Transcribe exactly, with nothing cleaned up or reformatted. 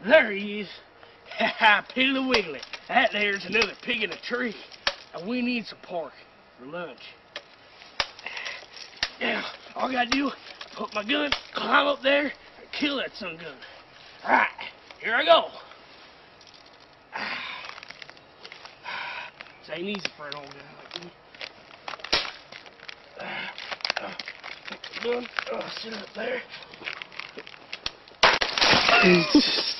There he is. Ha ha, Piggly Wiggly. That there's another pig in a tree. And we need some pork for lunch. Now, all I gotta do, put my gun, climb up there, and kill that son gun. Alright, here I go. This ain't easy for an old guy like me. Take the gun, oh, sit up there.